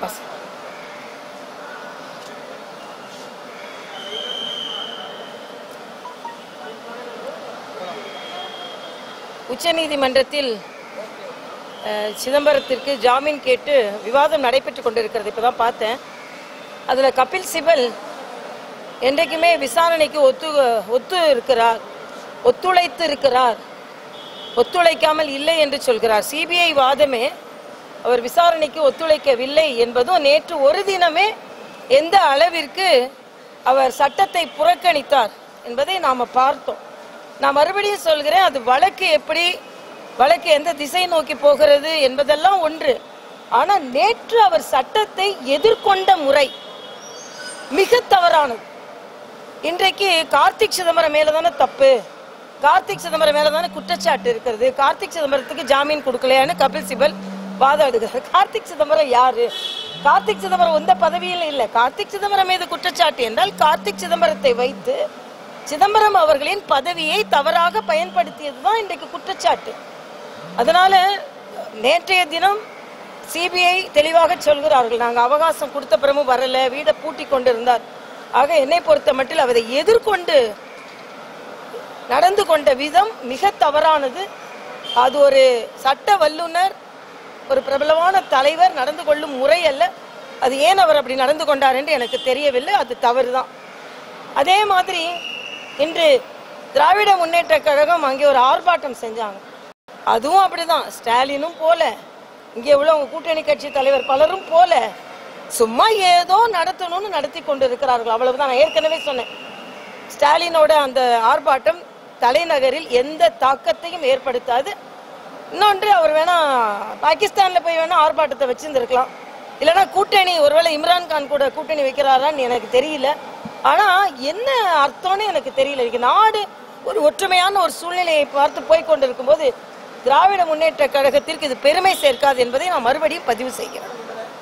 உச்சநீதிமன்றத்தில் சிதம்பரத்திற்கு ஜாமீன் கேட்டு விவாதம் நடைபெற்று கொண்டிருக்கிறது. இப்பதான் பார்த்தேன். அதுல கபில் சிபல் என்றைக்குமே விசாரணைக்கு ஒத்துழைத்து இருக்கிறார், ஒத்துழைக்காமல் இல்லை என்று சொல்கிறார். சிபிஐ வாதமே அவர் விசாரணைக்கு ஒத்துழைக்கவில்லை என்பதும், நேற்று ஒரு தினமே எந்த அளவிற்கு அவர் சட்டத்தை புறக்கணித்தார் என்பதை நாம பார்த்தோம். நான் மறுபடியும் சொல்கிறேன், அது வழக்கு எந்த திசை நோக்கி போகிறது என்பதெல்லாம் ஒன்று. ஆனா நேற்று அவர் சட்டத்தை எதிர்கொண்ட முறை மிக தவறானது. இன்றைக்கு கார்த்திக் சிதம்பரம் மேலதானே தப்பு, கார்த்திக் சிதம்பரம் மேலதானே குற்றச்சாட்டு இருக்கிறது, கார்த்திக் சிதம்பரத்துக்கு ஜாமீன் கொடுக்கலையான்னு கபில் சிபல் வாதாடுகிறார். கார்த்திக் சிதம்பரம் யாரு? கார்த்திக் சிதம்பரம் எந்த பதவியில் இல்லை. கார்த்திக் சிதம்பரம் மீது குற்றச்சாட்டு என்றால் கார்த்திக் சிதம்பரத்தை வைத்து சிதம்பரம் அவர்களின் பதவியை தவறாக பயன்படுத்தியதுதான் இன்றைக்கு குற்றச்சாட்டு. அதனால நேற்றைய தினம் சிபிஐ தெளிவாக சொல்கிறார்கள், நாங்க அவகாசம் கொடுத்த பிறமும் வரல, வீடை பூட்டி கொண்டிருந்தார். ஆக என்னை பொறுத்த மட்டில் அவரை எதிர்கொண்டு நடந்து கொண்ட விதம் மிக தவறானது. அது ஒரு சட்ட வல்லுநர், ஒரு பிரபலமான தலைவர் நடந்து கொள்ளும் முறை அல்ல. அது ஏன் அவர் அப்படி நடந்து கொண்டார் என்று எனக்கு தெரியவில்லை. அது தவறுதான். அதே மாதிரி இன்று திராவிட முன்னேற்ற கழகம் அங்கே ஒரு ஆர்ப்பாட்டம் செஞ்சாங்க. அதுவும் அப்படிதான். ஸ்டாலினும் போல, இங்கே உள்ள உங்க கூட்டணி கட்சி தலைவர் பலரும் போல, சும்மா ஏதோ நடத்தணும்னு நடத்தி கொண்டு இருக்கிறார்கள். அவ்வளவுதான். நான் ஏற்கனவே சொன்னேன், ஸ்டாலினோட அந்த ஆர்ப்பாட்டம் தலைநகரில் எந்த தாக்கத்தையும் ஏற்படுத்தாது. இன்னொன்று, அவர் வேணா பாகிஸ்தான்ல போய் வேணா ஆர்ப்பாட்டத்தை வச்சிருந்திருக்கலாம், இல்லைன்னா கூட்டணி ஒருவேளை இம்ரான்கான் கூட கூட்டணி வைக்கிறாரான்னு எனக்கு தெரியல. ஆனா என்ன அர்த்தம்னு எனக்கு தெரியல. இன்னைக்கு நாடு ஒரு ஒற்றுமையான ஒரு சூழ்நிலையை பார்த்து போய்கொண்டிருக்கும் போது திராவிட முன்னேற்ற கழகத்திற்கு இது பெருமை சேர்க்காது என்பதை நான் மறுபடியும் பதிவு செய்கிறேன்.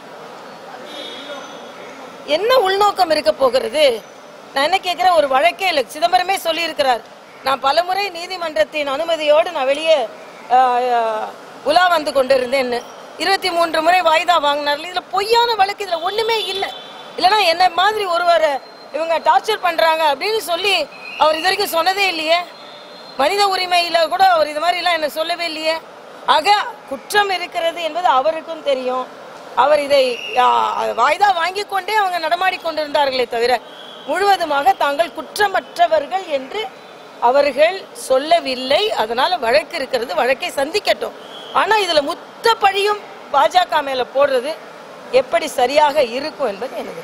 என்ன உள்நோக்கம் இருக்க போகிறது? நான் என்ன கேட்கிறேன், ஒரு வழக்கே இல்லை. சிதம்பரமே சொல்லி இருக்கிறார், நான் பலமுறை நீதிமன்றத்தின் அனுமதியோடு நான் வெளியே உலா வந்து கொண்டிருந்தேன்னு. 23 முறை வாய்தா வாங்கினார். இதுல பொய்யான வழக்கு இதுல ஒண்ணுமே இல்லை. இல்லைன்னா என்ன மாதிரி ஒருவரை இவங்க டார்ச்சர் பண்றாங்க அப்படின்னு சொல்லி அவர் இது வரைக்கும் சொன்னதே இல்லையே. மனித உரிமையில கூட அவர் இது மாதிரி எல்லாம் என்ன சொல்லவே இல்லையே. ஆக குற்றம் இருக்கிறது என்பது அவருக்கும் தெரியும். அவர் இதை வாய்தா வாங்கி கொண்டே அவங்க நடமாடி கொண்டிருந்தார்களே தவிர முழுவதுமாக தாங்கள் குற்றமற்றவர்கள் என்று அவர்கள் சொல்லவில்லை. அதனால வழக்கு இருக்கிறது, வழக்கை சந்திக்கட்டும். ஆனா இதுல முத்த பழியும் பாஜக மேல போடுறது எப்படி சரியாக இருக்கும் என்பது எனக்கு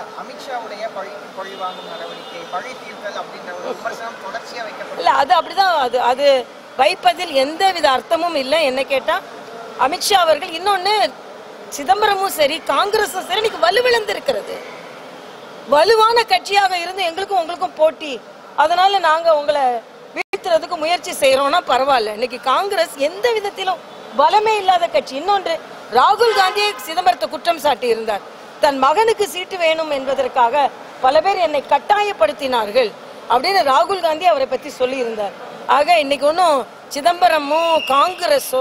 இல்ல. அது அப்படிதான். அது வைப்பதில் எந்தவித அர்த்தமும் இல்லை. என்ன கேட்டா அமித்ஷா அவர்கள், இன்னொன்னு சிதம்பரமும் சரி காங்கிரஸும் சரி இன்னைக்கு வலுவிழந்து இருக்கிறது. வலுவான கட்சியாக இருந்து எங்களுக்கும் உங்களுக்கும் போட்டி, அதனால நாங்க உங்களை வீழ்த்துறதுக்கு முயற்சி செய்யறோம்னா பரவாயில்ல. இன்னைக்கு காங்கிரஸ் எந்த விதத்திலும் பலமே இல்லாத கட்சி. இன்னொன்று, ராகுல் காந்தியை சிதம்பரத்தை குற்றம் சாட்டி இருந்தார். தன் மகனுக்கு சீட்டு வேணும் என்பதற்காக பல பேர் என்னை கட்டாயப்படுத்தினார்கள் அப்படின்னு ராகுல் காந்தி அவரை பத்தி சொல்லி இருந்தார். ஆக இன்னைக்கு ஒன்னும் சிதம்பரமோ காங்கிரஸோ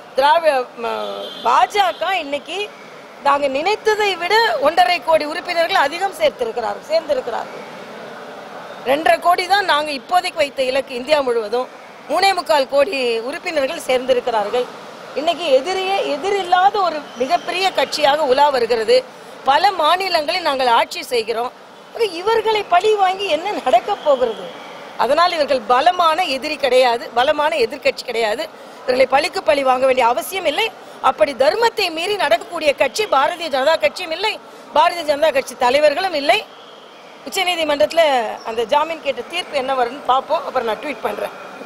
பாஜக இன்னைக்கு நாங்க நினைத்ததை விட 1.5 கோடி உறுப்பினர்கள் அதிகம் சேர்ந்திருக்கிறார்கள். 2.5 கோடி தான் நாங்க இப்போதைக்கு வைத்த இலக்கு. இந்தியா முழுவதும் 3.25 கோடி உறுப்பினர்கள் சேர்ந்திருக்கிறார்கள். இன்னைக்கு எதிரில்லாத ஒரு மிகப்பெரிய கட்சியாக உலா வருகிறது. பல மாநிலங்களில் நாங்கள் ஆட்சி செய்கிறோம். இவர்களை பழி வாங்கி என்ன நடக்க போகிறது? அதனால் இவர்கள் பலமான எதிரி கிடையாது, பலமான எதிர்கட்சி கிடையாது. இவர்களை பழிக்கு பழி வாங்க வேண்டிய அவசியம் இல்லை. அப்படி தர்மத்தை மீறி நடக்கக்கூடிய கட்சி பாரதிய ஜனதா கட்சியும் இல்லை, பாரதிய ஜனதா கட்சி தலைவர்களும் இல்லை. உச்சநீதிமன்றத்தில் அந்த ஜாமீன் கேட்ட தீர்ப்பு என்ன வரும்னு பார்ப்போம். அப்புறம் நான் ட்வீட் பண்றேன்.